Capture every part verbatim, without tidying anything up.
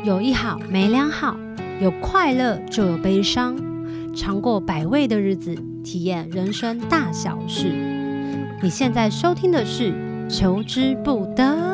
有一好没两好，有快乐就有悲伤，尝过百味的日子，体验人生大小事。你现在收听的是求之不得。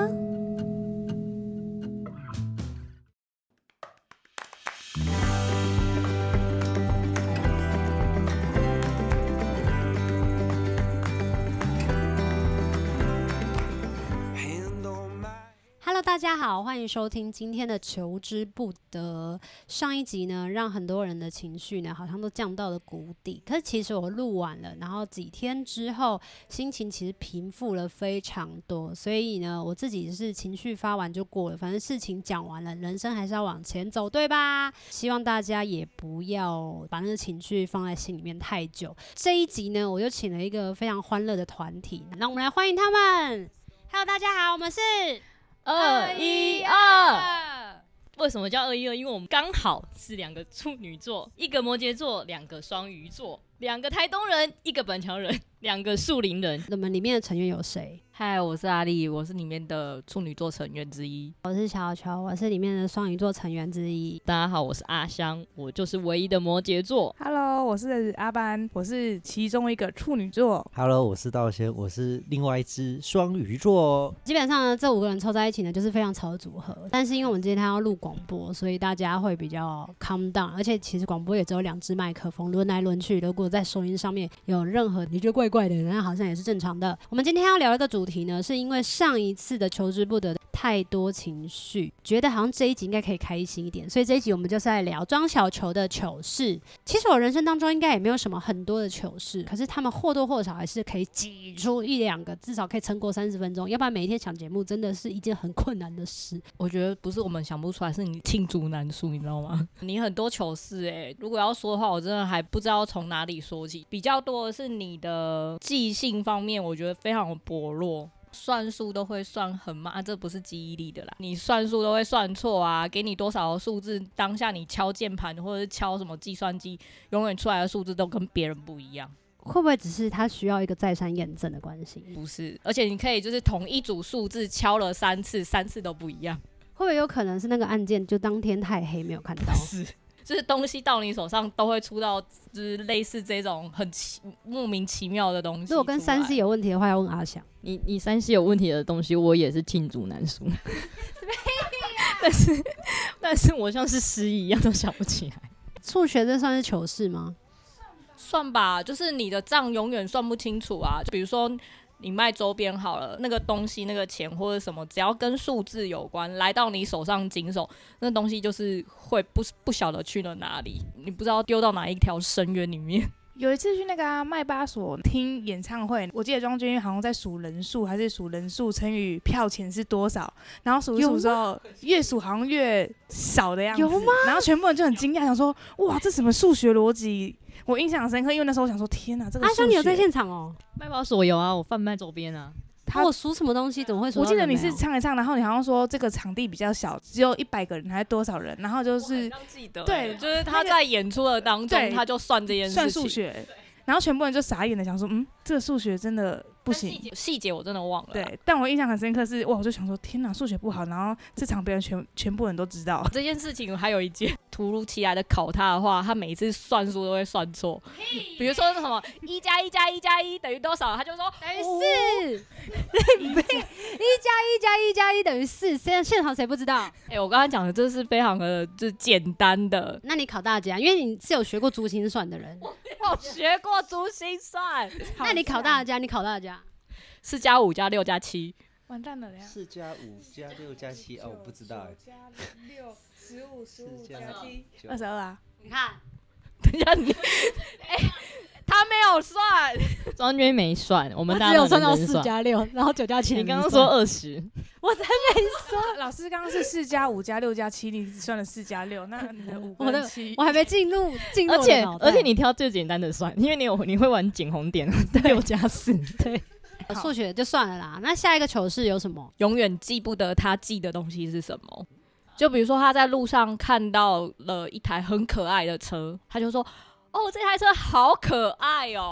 大家好，欢迎收听今天的求之不得。上一集呢，让很多人的情绪呢，好像都降到了谷底。可是其实我录完了，然后几天之后，心情其实平复了非常多。所以呢，我自己是情绪发完就过了，反正事情讲完了，人生还是要往前走，对吧？希望大家也不要把那个情绪放在心里面太久。这一集呢，我就请了一个非常欢乐的团体，那我们来欢迎他们。Hello， 大家好，我们是。 二一二，为什么叫二一二？因为我们刚好是两个处女座，一个摩羯座，两个双鱼座，两个台东人，一个板桥人，两个树林人。 你们里面的成员有谁？ 嗨，我是阿丽，我是里面的处女座成员之一。 我是小球，我是里面的双鱼座成员之一。 大家好，我是阿香，我就是唯一的摩羯座。 Hello， 我是阿班，我是其中一个处女座。 Hello， 我是道轩，我是另外一只双鱼座。 基本上呢，这五个人凑在一起呢，就是非常吵的组合。但是因为我们今天要录广播，所以大家会比较 calm down。而且其实广播也只有两只麦克风，轮来轮去。如果在收音上面有任何你觉得怪怪的，那好像也是正常的。我们今天要聊一个主题呢，是因为上一次的求之不得太多情绪，觉得好像这一集应该可以开心一点，所以这一集我们就是来聊庄小球的糗事。其实我人生当中应该也没有什么很多的糗事，可是他们或多或少还是可以挤出一两个，至少可以撑过三十分钟，要不然每一天想节目真的是一件很困难的事。 我觉得不是我们想不出来，是你罄竹难书，你知道吗？你很多糗事哎、欸，如果要说的话，我真的还不知道从哪里说起。比较多的是你的记性方面，我觉得非常薄弱。算数都会算很慢、啊、这不是记忆力的啦，你算数都会算错啊，给你多少的数字，当下你敲键盘或者是敲什么计算机，永远出来的数字都跟别人不一样。 会不会只是他需要一个再三验证的关系？ 不是，而且你可以就是同一组数字敲了三次，三次都不一样。 会不会有可能是那个按键就当天太黑没有看到？ 是，就是东西到你手上都会出到就是类似这种很奇莫名其妙的东西。 如果跟三 C 有问题的话，要问阿翔。 你你三 C 有问题的东西，我也是罄竹难书。但是但是我像是失忆一样都想不起来。 数学这算是糗事吗？ 算吧，就是你的账永远算不清楚啊。就比如说你卖周边好了，那个东西那个钱或者什么，只要跟数字有关，来到你手上经手，那东西就是会不不晓得去了哪里，你不知道丢到哪一条深渊里面。 有一次去那个、啊、麦巴索听演唱会，我记得庄君好像在数人数，还是数人数乘以票钱是多少，然后数一数之后，越数好像越少的样子。 有吗？ 然后全部人就很惊讶，想说哇，这什么数学逻辑？我印象很深刻，因为那时候我想说天哪，这个数学。 阿香，你有在现场哦？ 卖包所有啊，我贩卖周边啊。 他我数什么东西怎么会数到人没有？ 我记得你是唱一唱，然后你好像说这个场地比较小，只有一百个人还是多少人，然后就是记得对， 就是他在演出的当中，他就算这件事情， 算数学。然后全部人就傻眼的想说，嗯，这个数学真的不行。 细节我真的忘了。 对，但我印象很深刻是，哇，我就想说，天哪，数学不好，然后这场表演全全部人都知道。 这件事情还有一件，突如其来的考他的话，他每次算数都会算错。比如说什么一加一加一加一等于多少，他就说等于四。一加一加一加一等于四，现现场谁不知道？ 哎、欸，我刚才讲的这是非常的就是简单的。 那你考大家，因为你是有学过珠心算的人。 我学过珠心算。 那你考大家，你考大家， 四加五加六加七。 完蛋了， 四加五加六加七哦，我不知道哎。 加六十五十五加七二十二啊！ 你看， 等一下你，哎、欸，他没有算， 庄君没算，我们大家只有算到四加六，然后九加七。 你刚刚说二十， 我才没说。 老师刚刚是四加五加六加七，你只算了四加六，那你的五跟七， 我还没进入进入。 而且而且你挑最简单的算，因为你有你会玩捡红点，六加四，对。 数学就算了啦，那下一个糗事有什么？ 永远记不得他记的东西是什么。就比如说他在路上看到了一台很可爱的车，他就说：“哦，这台车好可爱哦。”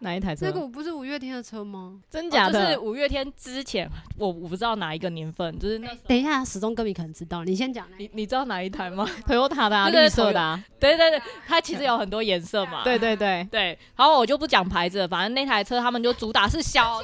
哪一台车？ 那个不是五月天的车吗？ 真假的？ 哦就是五月天之前，我我不知道哪一个年份，就是那时候等一下，始终歌迷可能知道，你先讲。 你你知道哪一台吗？ Toyota 的、啊、 对对绿色的、啊， 对对对，它其实有很多颜色嘛。 对对对， 对，然后我就不讲牌子了，反正那台车他们就主打是小。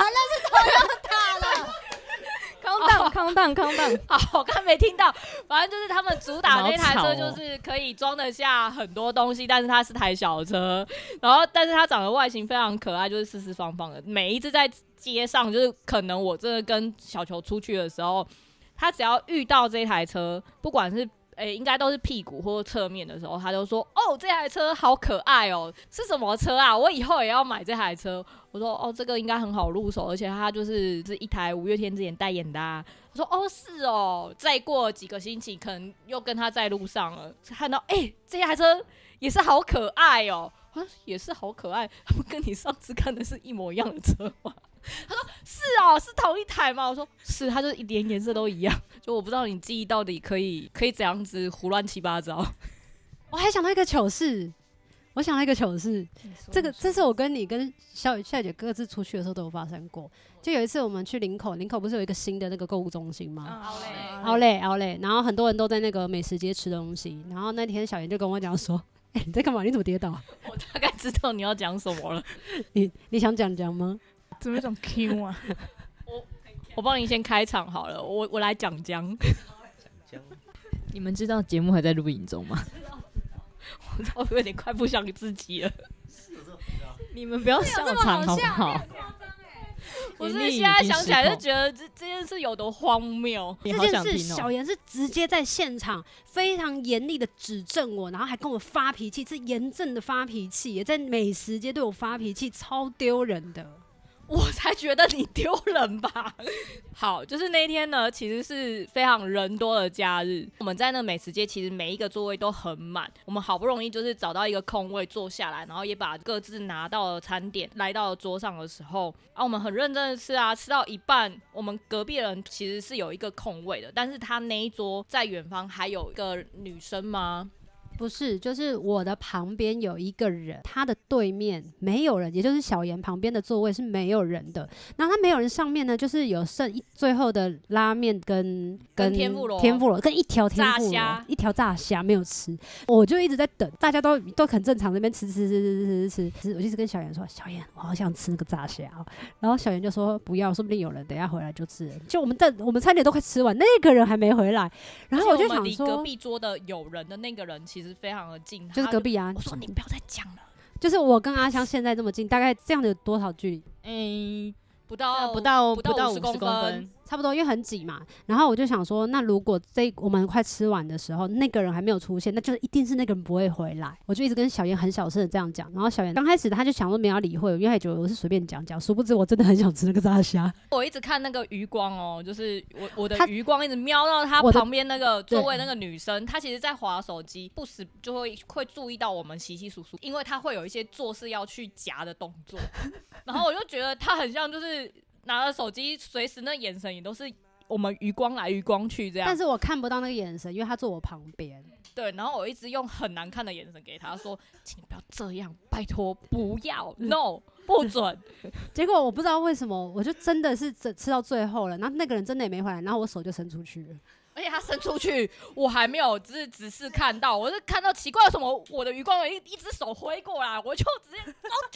康荡康荡康荡， 好，我刚没听到。反正就是他们主打那台车， 好吵哦就是可以装得下很多东西，但是它是台小车，然后但是它长得外形非常可爱，就是四四方方的。每一次在街上，就是可能我真的跟小球出去的时候，他只要遇到这台车，不管是诶、欸，应该都是屁股或侧面的时候，他就说：“哦，这台车好可爱哦，是什么车啊？我以后也要买这台车。”我说：“哦，这个应该很好入手，而且它就是是一台五月天之前代言的啊。”我说：“哦，是哦。”再过几个星期，可能又跟他在路上了，看到哎、欸，这台车也是好可爱哦，啊，也是好可爱，他们跟你上次看的是一模一样的车吗？他说是哦，是同一台吗？我说是，它就是连颜色都一样。就我不知道你记忆到底可以可以怎样子胡乱七八糟。 我还想到一个糗事，我想到一个糗事，这个这是我跟你跟小夏姐各自出去的时候都有发生过。就有一次我们去林口，林口不是有一个新的那个购物中心吗？ 奥莱奥莱奥莱，然后很多人都在那个美食街吃东西。然后那天小妍就跟我讲说：“哎、欸，你在干嘛？你怎么跌倒？” 我大概知道你要讲什么了。 你你想讲讲吗？ 怎么有种 Q 啊？ 我我帮你先开场好了，我我来讲讲。 你们知道节目还在录影中吗？ 我有点快不想自己了。 你们不要笑场好不好？ 我是现在想起来就觉得这这件事有多荒谬。 这件事小妍是直接在现场非常严厉的指正我，然后还跟我发脾气，是严正的发脾气，也在美食街对我发脾气，超丢人的。 我才觉得你丢人吧。好，就是那一天呢，其实是非常人多的假日。我们在那美食街，其实每一个座位都很满。我们好不容易就是找到一个空位坐下来，然后也把各自拿到了餐点，来到了桌上的时候，啊，我们很认真的吃啊，吃到一半，我们隔壁的人其实是有一个空位的，但是他那一桌在远方还有一个女生吗？ 不是，就是我的旁边有一个人，他的对面没有人，也就是小妍旁边的座位是没有人的。然后他没有人上面呢，就是有剩一最后的拉面跟跟天妇罗， 天妇罗跟一条天妇罗，一条炸虾没有吃。我就一直在等，大家都都很正常那边吃吃吃吃吃吃。我就一直跟小妍说：“小妍，我好想吃那个炸虾。”然后小妍就说：“不要，说不定有人等一下回来就吃了。”就我们等我们餐点都快吃完，那个人还没回来。然后我就想说， 离隔壁桌的有人的那个人其实非常的近， 就是隔壁啊。 我说你不要再讲了， 就是我跟阿香现在这么近，大概这样的有多少距离？ 嗯、欸， 不到不到不到五十公分。 差不多，因为很挤嘛。然后我就想说，那如果这我们快吃完的时候，那个人还没有出现，那就是一定是那个人不会回来。我就一直跟小妍很小声的这样讲。然后小妍刚开始他就想说没有要理会，因为他觉得我是随便讲讲，殊不知我真的很想吃那个炸虾。 我一直看那个余光哦，就是我我的余光一直瞄到他旁边那个座位那个女生，她其实在滑手机，不时就会会注意到我们稀稀疏疏，因为她会有一些做事要去夹的动作。然后我就觉得她很像就是拿着手机，随时那眼神也都是。我们余光来余光去这样， 但是我看不到那个眼神，因为他坐我旁边。 对，然后我一直用很难看的眼神给他说：“请你不要这样，拜托，不要 ，no， 不准。” 结果我不知道为什么，我就真的是吃到最后了，然后那个人真的也没回来，然后我手就伸出去了。 而且他伸出去，我还没有只是只是看到，我是看到奇怪为什么我的余光有一一只手挥过来，我就直接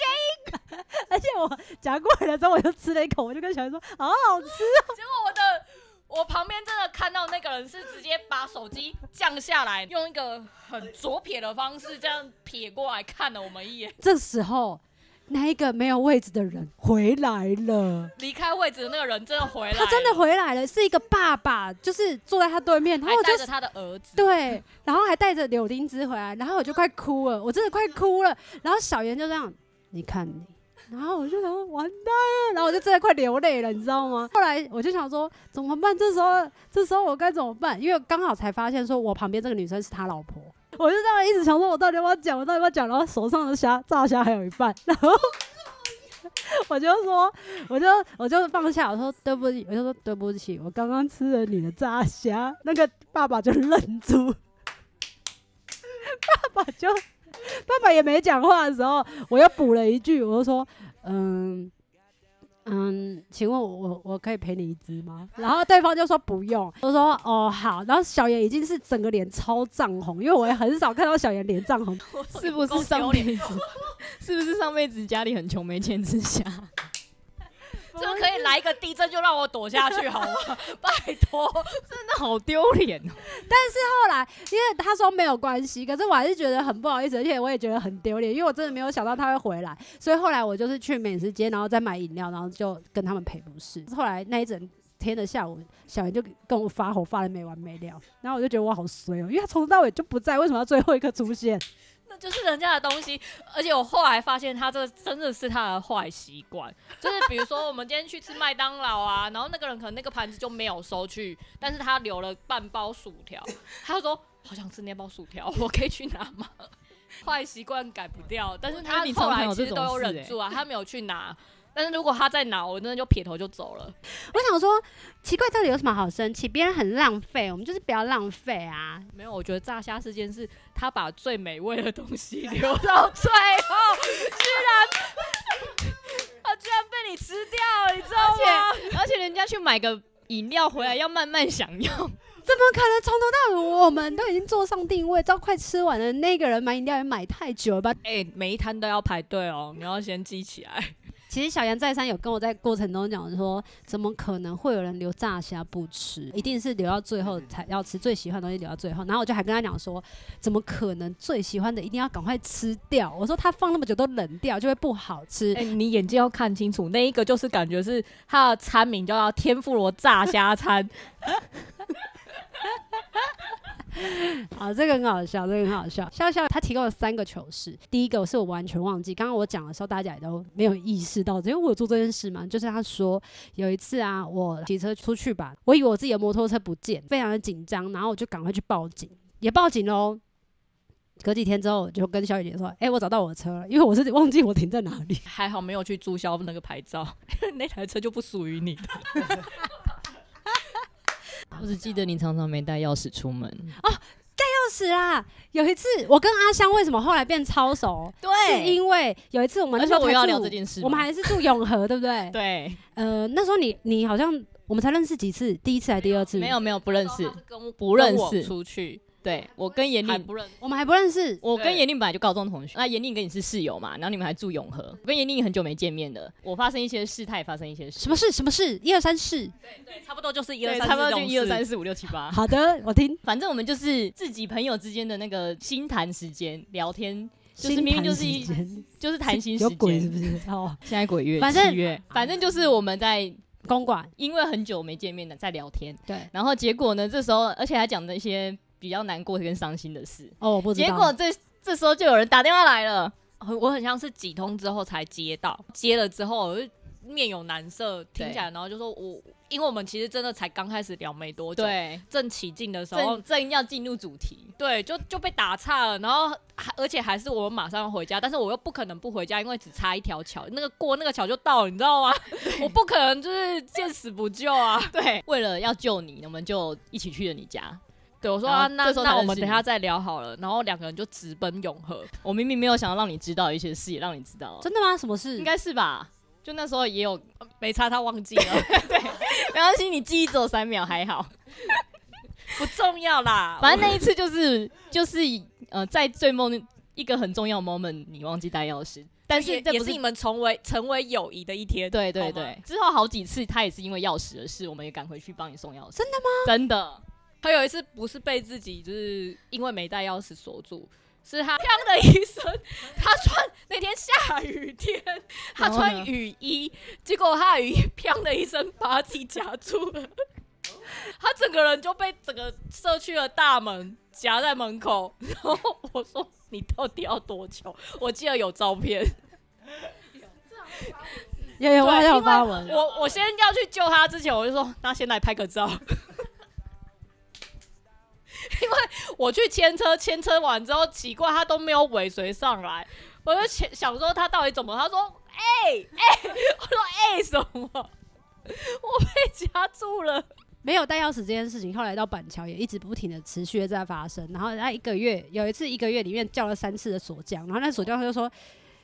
OK。 而且我夹过来的时候，我就吃了一口，我就跟小孩说：“好好吃哦。” 结果我的我旁边真的看到那个人是直接把手机降下来，用一个很左撇的方式这样撇过来看了我们一眼。 这时候。那一个没有位置的人回来了， 离开位置的那个人真的回来了， 他真的回来了，是一个爸爸，就是坐在他对面，然后我就还带着他的儿子， 对，然后还带着柳丁汁回来，然后我就快哭了，我真的快哭了，然后小妍就这样，你看你，然后我就想说完蛋了，然后我就真的快流泪了，你知道吗？后来我就想说怎么办？这时候这时候我该怎么办？因为刚好才发现说我旁边这个女生是他老婆。我就这样一直想说，我到底要不要讲？我到底要不要讲？然后手上的虾炸虾还有一半，然后我就说，我就我就放下，我说对不起，我就说对不起，我刚刚吃了你的炸虾。那个爸爸就愣住，爸爸就爸爸也没讲话的时候，我又补了一句，我就说嗯。嗯，请问我我我可以陪你一只吗？然后对方就说不用，我说哦好，然后小妍已经是整个脸超涨红，因为我也很少看到小妍脸涨红， 是不是上辈子？是不是上辈子家里很穷没钱之下？ 这可以来一个地震就让我躲下去好吗？拜托， 真的好丢脸哦！ 后来因为他说没有关系，可是我还是觉得很不好意思，而且我也觉得很丢脸，因为我真的没有想到他会回来，所以后来我就是去美食街，然后再买饮料，然后就跟他们赔不是。后来那一整天的下午，小妍就跟我发火，发的没完没了，然后我就觉得我好衰哦，因为他从头到尾就不在，为什么要最后一刻出现？ 那就是人家的东西，而且我后来发现他这真的是他的坏习惯，就是比如说我们今天去吃麦当劳啊，然后那个人可能那个盘子就没有收去，但是他留了半包薯条，他就说好想吃那包薯条，我可以去拿吗？坏习惯改不掉，但是他后来其实都有忍住啊，他没有去拿。但是如果他再拿，我真的就撇头就走了。 我想说，奇怪，到底有什么好生气？别人很浪费，我们就是不要浪费啊。 没有，我觉得炸虾事件是他把最美味的东西留到最后，居然他居然被你吃掉，你知道吗？ 而且而且人家去买个饮料回来要慢慢享用。 怎么可能从头到尾我们都已经坐上定位，到快吃完了，那个人买饮料也买太久了吧？ 哎、欸，每一摊都要排队哦，你要先记起来。 其实小杨再三有跟我在过程中讲说，怎么可能会有人留炸虾不吃？一定是留到最后才要吃，最喜欢的东西留到最后。然后我就还跟他讲说，怎么可能最喜欢的一定要赶快吃掉？我说他放那么久都冷掉，就会不好吃。 哎、欸，你眼睛要看清楚，那一个就是感觉是他的餐名叫做天妇罗炸虾餐。 好，这个很好笑，这个很好笑。笑笑他提供了三个糗事，第一个是我完全忘记，刚刚我讲的时候大家也都没有意识到，因为我有做这件事嘛。就是他说有一次啊，我骑车出去吧，我以为我自己的摩托车不见，非常的紧张，然后我就赶快去报警，也报警咯。隔几天之后，我就跟小姐姐说：“哎、欸，我找到我的车了，因为我是忘记我停在哪里。” 还好没有去注销那个牌照，因为那台车就不属于你的。 我只记得你常常没带钥匙出门哦，带钥匙啦！有一次我跟阿香为什么后来变超熟？ 对， 是因为有一次我们那时候我要聊这件事， 我们还是住永和，对不对？ 对， 呃，那时候你你好像我们才认识几次，第一次还是第二次？ 没有没有不认识， 不认识出去。 对，我跟严令不认， 我们还不认识。 我跟严令本来就高中同学，那严令跟你是室友嘛，然后你们还住永和。我跟严令很久没见面了，我发生一些事，他也发生一些事。 什么事？什么事？一二三四。 对对，差不多就是一二三四， 差不多就一二三四五六七八。 好的，我听。 反正我们就是自己朋友之间的那个心谈时间，聊天，就是明明就是一就是谈心时间。 有鬼是不是？哦， 现在鬼月， 反正七月，反正就是我们在公馆， 因为很久没见面了，在聊天。 对， 然后结果呢，这时候而且还讲的一些比较难过跟伤心的事。 哦，我不知道。 结果这这时候就有人打电话来了， 我很像是几通之后才接到，接了之后我就面有难色，听起来，然后就说我，因为我们其实真的才刚开始聊没多久， 对， 正起劲的时候， 正正要进入主题， 对，就就被打岔了，然后而且还是我们马上要回家，但是我又不可能不回家，因为只差一条桥，那个过那个桥就到了，你知道吗？我不可能就是见死不救啊， 对，为了要救你，我们就一起去了你家。 对，我说啊，那那我们等一下再聊好了。然后两个人就直奔永和。 我明明没有想要让你知道一些事，也让你知道了。 真的吗？什么事？ 应该是吧。就那时候也有没差，他忘记了。 对，没关系，你记忆只有三秒，还好， 不重要啦。 反正那一次就是就是呃，在最梦一个很重要的 moment， 你忘记带钥匙。但是这也是你们成为成为友谊的一天。 对对对，之后好几次他也是因为钥匙的事，我们也赶回去帮你送钥匙。 真的吗？ 真的。 他有一次不是被自己就是因为没带钥匙锁住，是他砰的一声，他穿那天下雨天，他穿雨衣，结果他的雨衣砰的一声把他自己夹住了，他整个人就被整个社区的大门夹在门口。然后我说你到底要多久？我记得有照片。 有有，我还有发文。 我我先要去救他之前，我就说那先来拍个照。因为我去牵车，牵车完之后奇怪他都没有尾随上来，我就想说他到底怎么？他说：“哎、欸、哎、欸，我说哎、欸、什么？我被夹住了。” 没有带钥匙这件事情，后来到板桥也一直不停的持续的在发生。然后他一个月有一次一个月里面叫了三次的锁匠，然后那锁匠他就说：“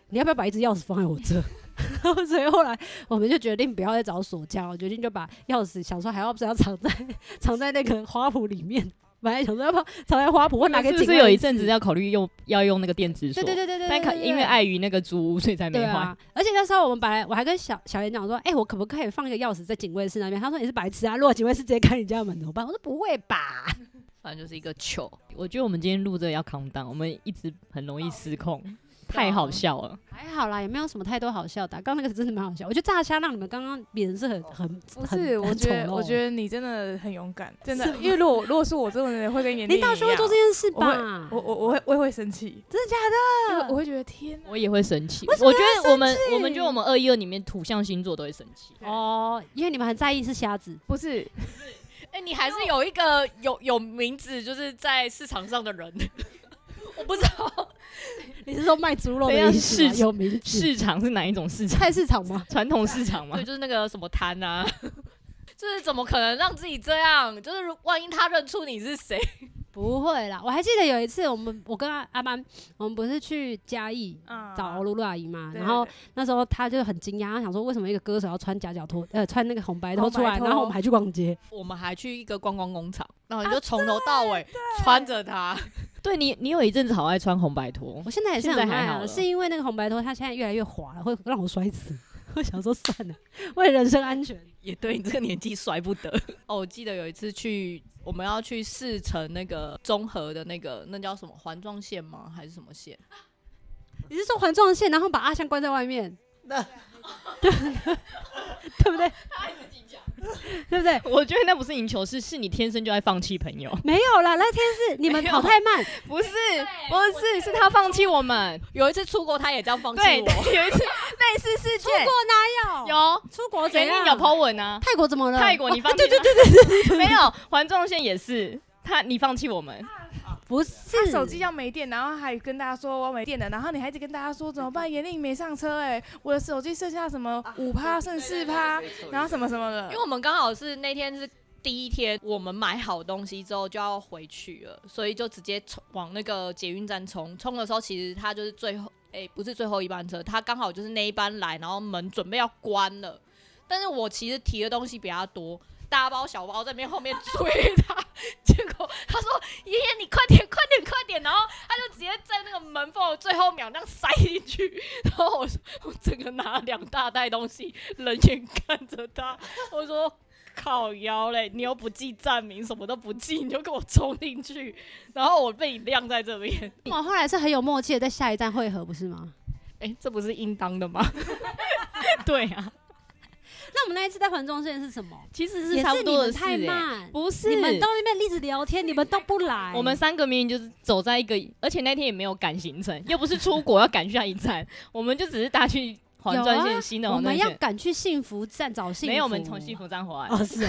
你要不要把一只钥匙放在我这？所以后来我们就决定不要再找锁匠，我决定就把钥匙想说还要不是要藏在藏在那个花圃里面。本来想说要不要藏在花圃，或拿给警卫室。 是不是有一阵子要考虑用要用那个电子锁？ 对对对对对。 但因为碍于那个租屋，所以才没换。 啊。而且那时候我们本来我还跟小小妍讲说，哎、欸，我可不可以放一个钥匙在警卫室那边？他说你是白痴啊！如果警卫室直接开你家门怎么办？我说不会吧。 反正就是一个糗。 我觉得我们今天录这个要calm down，我们一直很容易失控。太好笑了， 还好啦，也没有什么太多好笑的、啊。刚刚那个真的蛮好笑，我觉得炸虾让你们刚刚脸是很很不是，我觉得我觉得你真的很勇敢，真的，因为如果如果是我这种人会跟严丽， 你到时候会做这件事吧？我我我会我也会生气， 真的假的？我会觉得天， 我也会生气。我觉得我们我们觉得我们二一二里面土象星座都会生气哦，因为你们很在意是瞎子， 不是？ 哎、欸，你还是有一个有有名字，就是在市场上的人。我不知道， 你是说卖猪肉的意思吗？有名字？ 市场是哪一种市场？ 菜市场吗？ 传统市场吗？ 对，就是那个什么摊啊，就是怎么可能让自己这样？就是万一他认出你是谁？ 不会啦，我还记得有一次，我们我跟阿阿班，我们不是去嘉义、嗯、找露露阿姨嘛，然后那时候他就很惊讶，他想说为什么一个歌手要穿夹脚拖，呃，穿那个红白拖出来，然后我们还去逛街， 我们还去一个观光工厂，然后你就从头到尾、啊、穿着它。 对你，你有一阵子好爱穿红白拖， 我现在也是很爱啊，是因为那个红白拖它现在越来越滑了，会让我摔死。我想说算了，为了人身安全， 也对你这个年纪摔不得。哦，我记得有一次去，我们要去试乘那个中和的那个，那叫什么环状线吗？还是什么线？ 你是说环状线，然后把阿香关在外面？那对对不对？ 他自己讲。 对不对？ 我觉得那不是赢球，是是你天生就爱放弃朋友。 没有啦，那天是你们跑太慢， 不是不是，是他放弃我们。 有一次出国，他也这样放弃我。 对，有一次类似事件。 出国哪有？ 有出国怎样？ 有 po 文啊。 泰国怎么了？ 泰国你放弃、 啊？对对对对对， 没有环状线也是他，你放弃我们。 不是， 他手机要没电，然后还跟大家说我没电了，然后你还一直跟大家说怎么办？严令没上车、欸，哎，我的手机剩下什么五趴剩四趴，然后什么什么的。 因为我们刚好是那天是第一天，我们买好东西之后就要回去了，所以就直接往那个捷运站冲。冲的时候，其实他就是最后，哎、欸，不是最后一班车，他刚好就是那一班来，然后门准备要关了。但是我其实提的东西比他多。大包小包在那边后面追他，结果他说：“爷爷，你快点，快点，快点！”然后他就直接在那个门缝的最后秒那样塞进去。然后我我整个拿两大袋东西，冷眼看着他，我说：“靠腰嘞，你又不记站名，什么都不记，你就给我冲进去。”然后我被你晾在这边。 我后来是很有默契的，在下一站汇合，不是吗？ 哎、欸，这不是应当的吗？ 对啊。 那我们那一次在环状线是什么？ 其实是差不多的事、欸， 太慢， 不是你们到那边一直聊天，你们都不来。 我们三个明明就是走在一个，而且那天也没有赶行程，又不是出国要赶下一站，我们就只是搭去环状线、啊、新的环状线。 我们要赶去幸福站找幸福， 没有，我们从幸福站回来。 哦，是哦。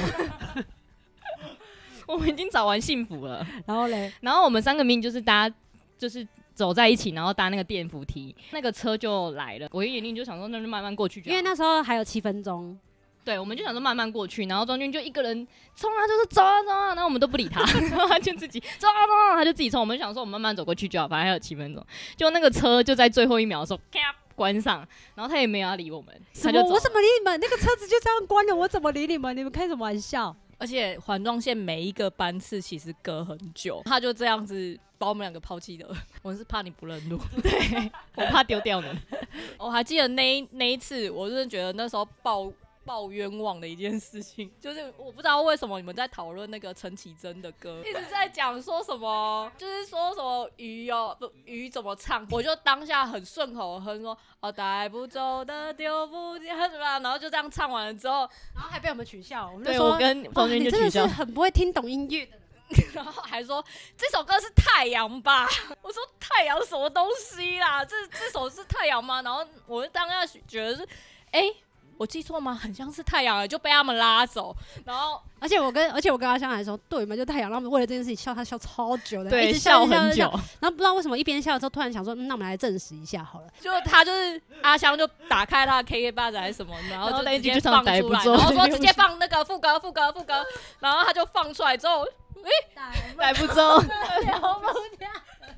我们已经找完幸福了， 然后嘞， 然后我们三个明明就是搭，就是走在一起，然后搭那个电扶梯，那个车就来了。我跟眼镜就想说，那就慢慢过去就好， 因为那时候还有七分钟。 对，我们就想说慢慢过去，然后庄君就一个人冲啊，就是走啊走啊，然后我们都不理他，然后他就自己走啊走啊，他就自己冲。我们想说我们慢慢走过去就好，反正还有七分钟。就那个车就在最后一秒的时候咔关上，然后他也没有要理我们，他就走。 我怎么理你们？那个车子就这样关了，我怎么理你们？你们开什么玩笑？ 而且环状线每一个班次其实隔很久，他就这样子把我们两个抛弃的。我是怕你不认路， 对，我怕丢掉你。 我还记得那一那一次，我真的觉得那时候爆。爆冤枉的一件事情，就是我不知道为什么你们在讨论那个陈绮贞的歌，一直在讲说什么，就是说什么鱼哦，不鱼怎么唱，我就当下很顺口的哼说哦带不走的丢不掉什么，然后就这样唱完了之后， 然后还被我们取笑，我们就对说我跟庄君就取笑， 你真的是很不会听懂音乐的。 然后还说这首歌是太阳吧，我说太阳什么东西啦，这这首是太阳吗？然后我就当下觉得是哎。欸我记错吗？很像是太阳了，就被他们拉走。然后， 而且我跟而且我跟阿香还说，对嘛，就太阳。然后我们为了这件事情笑，他笑超久的， 对， 一直笑很久。 然后不知道为什么一边笑的时候，突然想说，嗯、那我们来证实一下好了。 就他就是阿香就打开他的 K K 八还是什么，然后就直接放出来， 然后说直接放那个副歌副歌副歌，然后他就放出来之后，哎、 欸，来不中， 聊不掉。 然后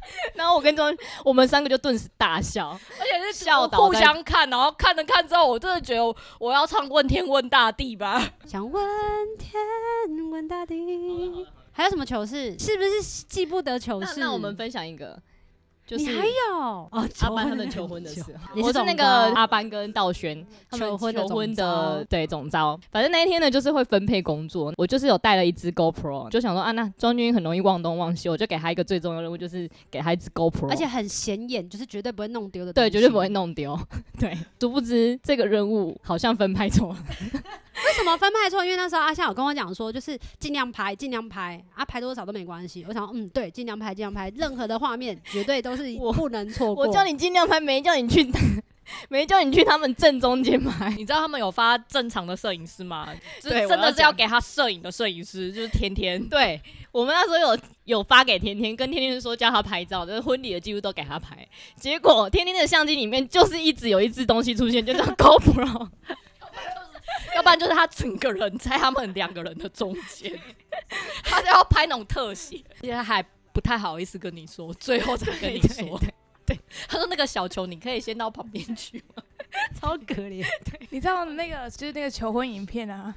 后我跟庄，我们三个就顿时大笑， 而且是笑倒互相看，然后看着看之后，我真的觉得 我, 我要唱问天问大地吧。 想问天问大地，还有什么糗事？是不是记不得糗事？ 那那我们分享一个。就是你还有哦， 阿班他们求婚的事， 我是那个阿班跟道轩他们求婚求婚的对总召。反正那一天呢，就是会分配工作。我就是有带了一支 GoPro， 就想说啊，那庄君很容易忘东忘西，我就给他一个最重要的任务，就是给他一支 GoPro， 而且很显眼，就是绝对不会弄丢的。 对，绝对不会弄丢。对，殊不知这个任务好像分派错了。 为什么分派错？因为那时候阿夏有跟我讲说，就是尽量拍，尽量拍啊，拍多少都没关系。我想，嗯，对，尽量拍，尽量拍，任何的画面绝对都是不能错过。 我叫你尽量拍，没叫你去，没叫你去他们正中间拍。 你知道他们有发正常的摄影师吗？ 对， 真的是要给他摄影的摄影师，就是天天。 对，我们那时候有有发给天天，跟天天说叫他拍照，就是婚礼的记录都给他拍。结果天天的相机里面就是一直有一只东西出现，就叫 GoPro。 要不然就是他整个人在他们两个人的中间，他就要拍那种特写，而且他还不太好意思跟你说，最后才跟你说。对, 对, 对，他说那个小球你可以先到旁边去吗？ 超可怜。 对，你知道那个就是那个求婚影片啊。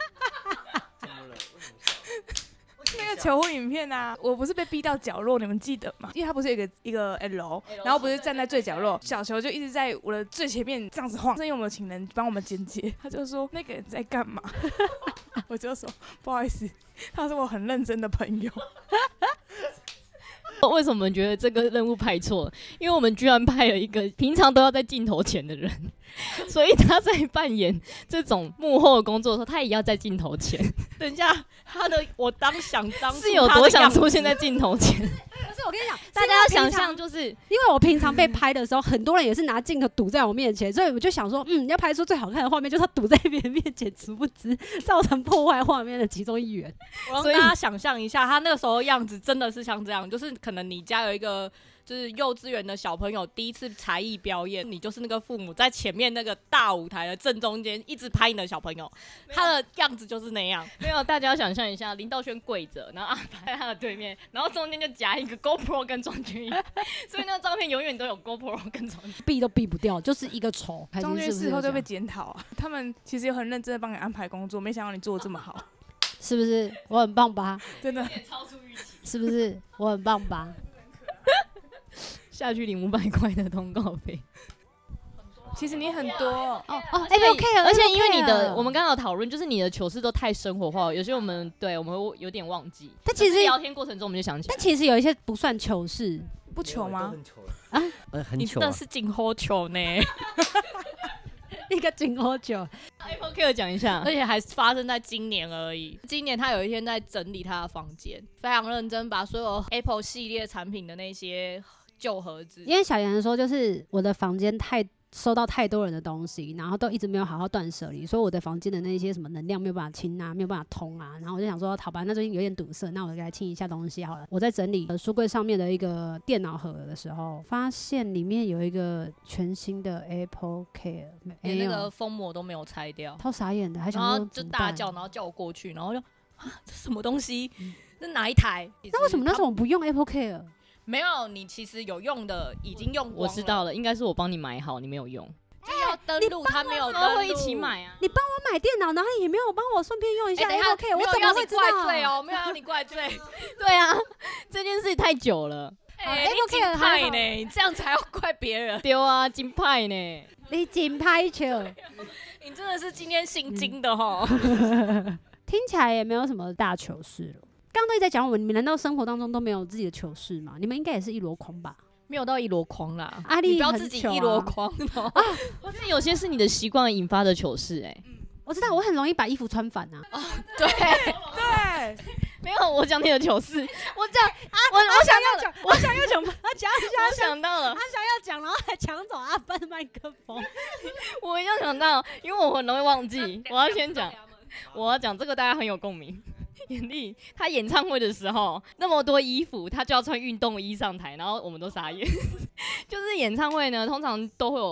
那个求婚影片啊，我不是被逼到角落，你们记得吗？因为他不是有一个一个 L， 然后不是站在最角落，小球就一直在我的最前面这样子晃。是因为我们请人帮我们剪接，他就说那个人在干嘛？我就说不好意思，他是我很认真的朋友。 为什么我们觉得这个任务派错了？因为我们居然派了一个平常都要在镜头前的人，所以他在扮演这种幕后的工作的时候，他也要在镜头前。 等一下，他的我当想当是有多想出现在镜头前？ 可是我跟你讲， 大家要想象，就是因为我平常被拍的时候，很多人也是拿镜头堵在我面前，所以我就想说，嗯，要拍出最好看的画面，就是他堵在别人面前，殊不知造成破坏画面的其中一员。 我让大家想象一下，他那个时候的样子真的是像这样，就是可能你家有一个就是幼稚园的小朋友第一次才艺表演，你就是那个父母在前面那个大舞台的正中间一直拍你的小朋友，他的样子就是那样。 没有，大家要想象一下，林道轩跪着，然后阿白在他的对面，然后中间就夹一个 GoPro 跟庄君怡，所以那个照片永远都有 GoPro 跟庄君怡， 避都避不掉，就是一个丑。 庄君事后就被检讨啊，他们其实有很认真的帮你安排工作，没想到你做的这么好， 是不是？我很棒吧？ 真的超出预期， 是不是？我很棒吧？ 下去领五百块的通告费。 其实你很多哦哦 ，A O K， 而且因为你的，我们刚刚有讨论，就是你的糗事都太生活化，有些我们对我们会有点忘记。 但其实聊天过程中我们就想起来， 但其实有一些不算糗事， 不糗吗？ 很糗啊，呃，很你糗啊。 真的是今后糗呢， 一个金箔酒。 Apple Care 讲一下， 而且还发生在今年而已。今年他有一天在整理他的房间，非常认真把所有 Apple 系列产品的那些旧盒子， 因为小妍说，就是我的房间太收到太多人的东西，然后都一直没有好好断舍离，所以我的房间的那些什么能量没有办法清啊，没有办法通啊。然后我就想说，好吧，那最近有点堵塞，那我来清一下东西好了。我在整理书柜上面的一个电脑盒的时候，发现里面有一个全新的 Apple Care， 连那个封膜都没有拆掉， 超傻眼的，还想说然后就大叫，然后叫我过去，然后就啊，这什么东西？这哪一台？ 那为什么那时候我不用 Apple Care？ 没有，你其实有用的已经用光了。 我知道了，应该是我帮你买好，你没有用。 就要登录，他没有登录， 会一起买啊。 你帮我买电脑，然后也没有帮我顺便用一下 Apple Care，、欸、我怎么会知道？ 怪罪哦，没有让你怪罪。 对啊，这件事太久了。 哎、欸，你金派呢？你这样才要怪别人。 对啊，金派呢？ 你金派球， 你真的是今天姓金的齁。 嗯、听起来也没有什么大糗事了。刚刚都一直在讲我们，你们难道生活当中都没有自己的糗事吗？你们应该也是一箩筐吧？ 没有到一箩筐啦， 阿丽、 啊、你不要自己一箩筐哦。 啊，不是有些是你的习惯引发的糗事哎、欸。 我知道，我很容易把衣服穿反啊。 哦，对对， 没有，我讲你的糗事，我讲啊，我我想要讲，我想要讲，他讲一下， 我想到了， 他想要讲，然后还抢走阿班的麦克风。 我一定想到，因为我很容易忘记，我要先讲，我要讲这个大家很有共鸣。眼力他演唱会的时候那么多衣服，他就要穿运动衣上台，然后我们都傻眼。就是演唱会呢，通常都会有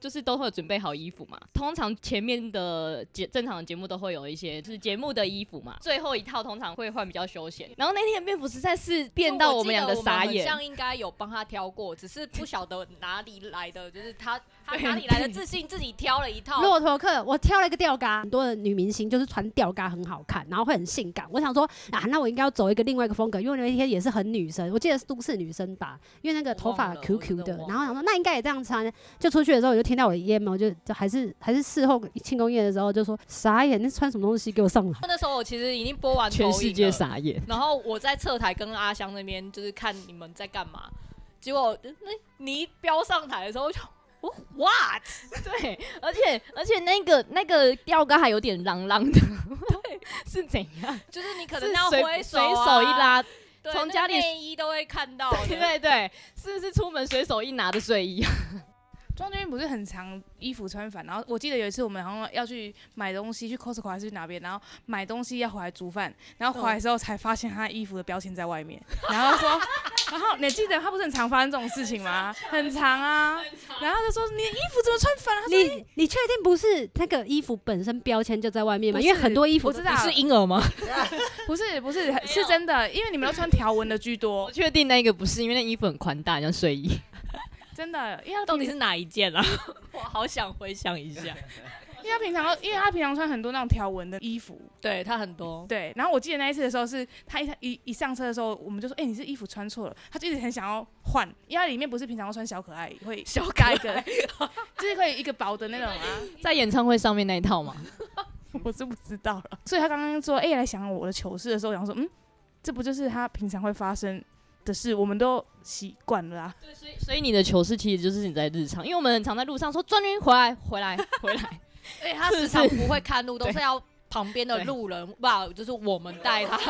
就是都会有准备好衣服嘛。通常前面的节正常的节目都会有一些就是节目的衣服嘛，最后一套通常会换比较休闲。然后那天的便服实在是变到我们两个傻眼， 好像应该有帮他挑过，只是不晓得哪里来的，就是他他哪里来的自信，自己挑了一套骆驼课。我挑了一个吊嘎，很多的女明星就是穿吊嘎很好看，然后会很性感。我想说啊，那我应该要走一个另外一个风格，因为那一天也是很女生，我记得是都市女生吧，因为那个头发 Q Q 的，然后想说那应该也这样穿。就出去的时候，我就听到我的 E M， 我就就还是还是事后庆功宴的时候就说傻眼，那穿什么东西给我上来？ 那时候我其实已经播完， 全世界傻眼。 然后我在侧台跟阿香那边就是看你们在干嘛，结果那你一飙上台的时候就。Oh, what？ 对，而且而且那个那个吊杆还有点啷啷的，对，是怎样？ 就是你可能要挥手、 啊、随手一拉， 从家里内衣都会看到的。 对对对，是不是出门随手一拿的睡衣？ 庄君不是很常衣服穿反，然后我记得有一次我们好像要去买东西，去 Costco 还是去哪边，然后买东西要回来煮饭，然后回来的时候才发现他衣服的标签在外面，然后说，然后你记得他不是很常发生这种事情吗？很常啊，然后他就说你的衣服怎么穿反了？ 你你确定不是那个衣服本身标签就在外面吗？因为很多衣服我知道你是婴儿吗？ 不是不是是真的，因为你们都穿条纹的居多。 我确定那个不是，因为那衣服很宽大，像睡衣。 真的，因为到底是哪一件啊？我好想回想一下。 因为他平常，因为他平常穿很多那种条纹的衣服， 对他很多。 对，然后我记得那一次的时候是，他一一一上车的时候，我们就说，哎、欸，你这衣服穿错了，他就一直很想要换，因为他里面不是平常要穿小可爱，会小加一个，就是会一个薄的那种啊， 在演唱会上面那一套嘛， 我是不知道了。所以他刚刚说，哎、欸，来想我的糗事的时候，我想说，嗯，这不就是他平常会发生的事，我们都习惯了啊。 对，所以所以你的糗事其实就是你在日常，因为我们很常在路上说专军回来回来回来， 而且他时常不会看路，都是要旁边的路人，不，就是我们带他。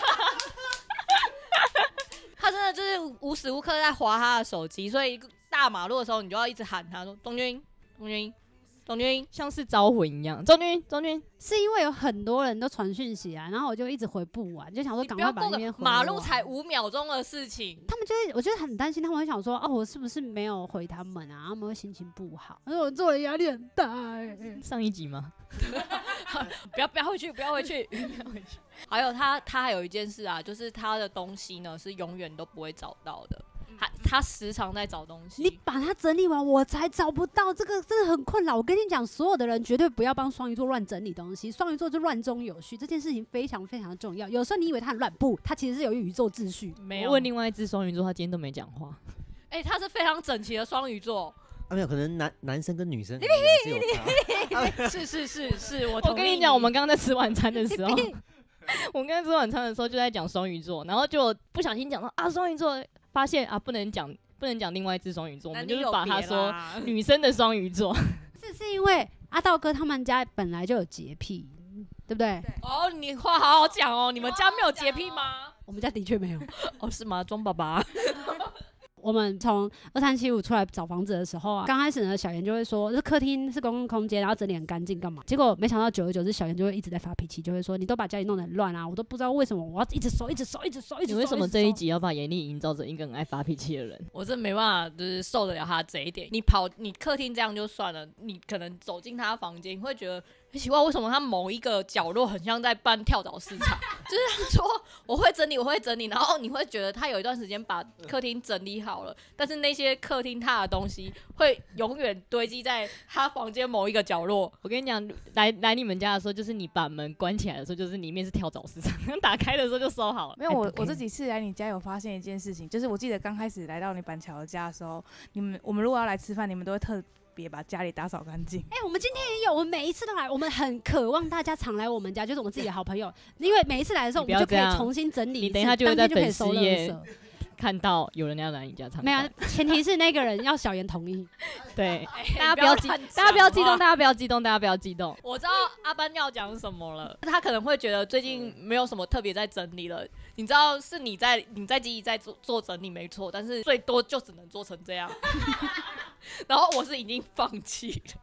他真的就是无时无刻在滑他的手机，所以大马路的时候你就要一直喊他说：“东军，东军。”中军像是招魂一样，中军中军是因为有很多人都传讯息啊，然后我就一直回不完，就想说赶快把那边回完。 马路才五秒钟的事情， 他们就会，我就很担心，他们会想说，哦，我是不是没有回他们啊？他们会心情不好，而且我做的压力很大、欸。 上一集吗？ 不要不要回去，不要回去，不要回去。还有他，他还有一件事啊，就是他的东西呢是永远都不会找到的。他他时常在找东西， 你把它整理完，我才找不到，这个真的很困扰。我跟你讲，所有的人绝对不要帮双鱼座乱整理东西，双鱼座就乱中有序，这件事情非常非常的重要。有时候你以为他很乱，不，他其实是有宇宙秩序。 没有。我问另外一只双鱼座，他今天都没讲话。 哎、欸，他是非常整齐的双鱼座。 啊，没有，可能男男生跟女生你是有差。 是是是是，我我跟你讲，我们刚刚在吃晚餐的时候。我们刚才吃晚餐的时候就在讲双鱼座，然后就不小心讲到啊双鱼座，发现啊不能讲不能讲另外一只双鱼座，我们就是把他说女生的双鱼座。 是是因为阿道哥他们家本来就有洁癖，对不对？ 哦，你话好好讲哦，你们家没有洁癖吗？ 我们家的确没有。 哦，是吗？庄爸爸。 我们从二三七五出来找房子的时候啊，刚开始呢，小妍就会说，这客厅是公共空间，然后整理很干净干嘛？结果没想到久而久之，小妍就会一直在发脾气，就会说，你都把家里弄得很乱啊，我都不知道为什么我要一直收，一直收，一直收，一直收。 你为什么这一集要把严厉营造成一个很爱发脾气的人？ 我真没办法，就是受得了他这一点。你跑，你客厅这样就算了，你可能走进他房间，你会觉得很奇怪，为什么他某一个角落很像在办跳蚤市场？就是他说我会整理，我会整理，然后你会觉得他有一段时间把客厅整理好了，但是那些客厅他的东西会永远堆积在他房间某一个角落。 我跟你讲，来来你们家的时候，就是你把门关起来的时候，就是里面是跳蚤市场，打开的时候就收好了。 没有，我我这几次来你家有发现一件事情，就是我记得刚开始来到你板桥的家的时候，你们我们如果要来吃饭，你们都会特别把家里打扫干净。 哎、欸，我们今天也有，我们每一次都来，我们很渴望大家常来我们家，就是我们自己的好朋友，因为每一次来的时候，我们就可以重新整理一次， 你等一下就会在粉丝页看到有人要来你家参观。 没有，前提是那个人要小妍同意。 对，大家不要激，大家不要激动，大家不要激动，大家不要激动。 我知道阿班要讲什么了，他可能会觉得最近没有什么特别在整理了。你知道是你在你在积极在做做整理没错，但是最多就只能做成这样。然后我是已经放弃了。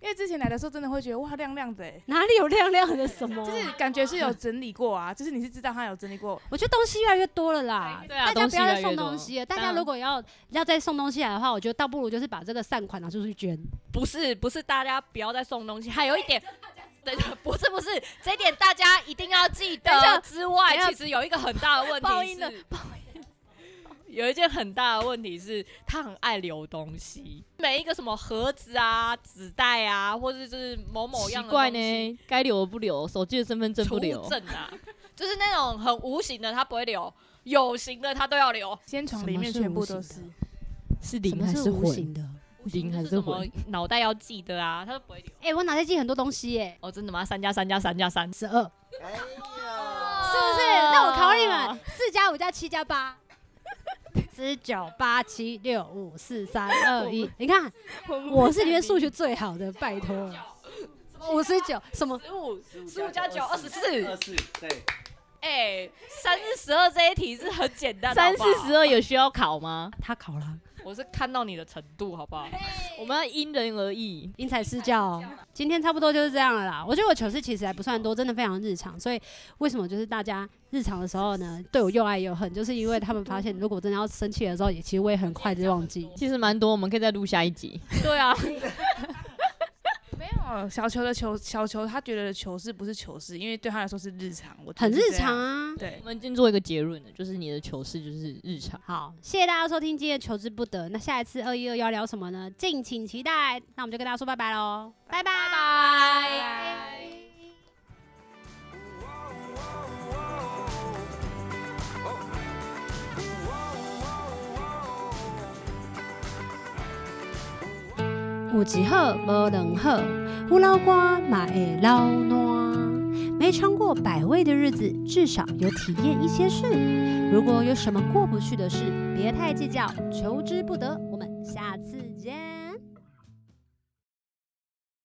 因为之前来的时候真的会觉得哇亮亮的哎， 哪里有亮亮的什么？ 就是感觉是有整理过啊，就是你是知道他有整理过。 我觉得东西越来越多了啦， 对啊， 大家不要再东西越来越多送东西了。大家如果要要再送东西来的话，我觉得倒不如就是把这个善款拿出去捐。 不是不是，大家不要再送东西，还有一点。对，不是不是，这一点大家一定要记得。之外，其实有一个很大的问题是，有一件很大的问题是，他很爱留东西，每一个什么盒子啊、纸袋啊，或者是某某样的东西， 奇怪呢，该留的不留，手机的身份证不留， 出证啊，就是那种很无形的他不会留，有形的他都要留。 仙床里面全部都是， 是零还是无形的？ 零还是混？ 脑袋要记得啊，他都不会留。 哎、欸，我脑袋记很多东西耶、欸。 哦，真的吗？三加三加三加三， 十二。 哎呀， 是不是？那我考你们，四加五加七加八，十九八七六五四三二一。你看，我是里面数学最好的，拜托。五十九什么？ 十五，十五加九，二十四。 二四，对。 哎、欸，三四十二这一题是很简单的。 三四十二有需要考吗？ 他考了。 我是看到你的程度，好不好？ 我们要因人而异， 因材施教、哦。今天差不多就是这样了啦。我觉得我糗事其实还不算多，真的非常日常。所以为什么就是大家日常的时候呢，对我又爱又恨，就是因为他们发现，如果真的要生气的时候，也其实我也很快就忘记。 其实蛮多，我们可以再录下一集。 对啊。 没有小球的球，小球他觉得的糗事不是糗事，因为对他来说是日常。我很日常啊。 对， 我们今天做一个结论的，就是你的糗事就是日常。 好，谢谢大家收听今天的糗之不得。那下一次二一二要聊什么呢？敬请期待。那我们就跟大家说拜拜喽，拜拜拜拜。有一好无两好，有老瓜嘛会老烂。没尝过百味的日子，至少有体验一些事。如果有什么过不去的事，别太计较，求之不得。